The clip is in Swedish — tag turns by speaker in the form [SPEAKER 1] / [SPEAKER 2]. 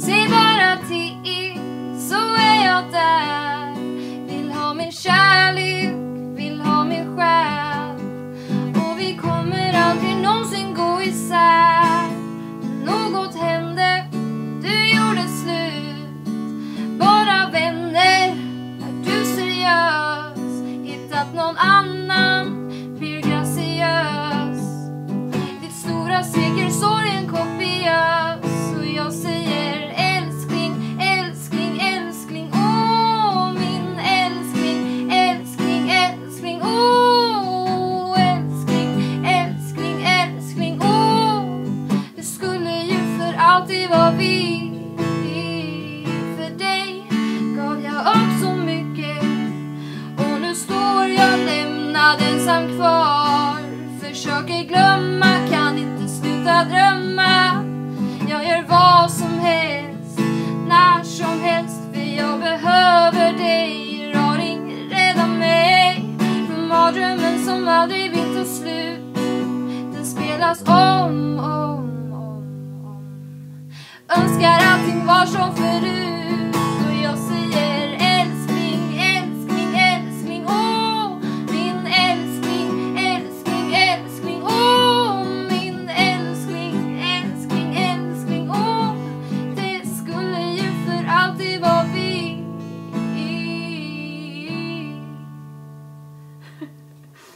[SPEAKER 1] Säg bara till, så är jag där. Vill ha min kärlek, vill ha min själ. Och vi kommer aldrig nånsin gå isär. Något hände, du gjorde slut. Bara vänner, är du seriös. Hittat någon annan, blir graciös. Ditt stora svek, sorgen, kopiös. Och jag säger älskling, älskling, älskling. Åh, min älskling, älskling, älskling. Åh, älskling, älskling, älskling. Åh, det skulle ju för alltid vara vi. För dig gav jag upp så mycket. Och nu står jag lämnad ensam kvar. Försöker glömma, kan inte sluta drömma. Jag gör vad som helst, när som helst. För jag behöver dig. Raring, rädda mig från mardrömmen som aldrig vill ta slut. Den spelas om. Önskar allting var som förut.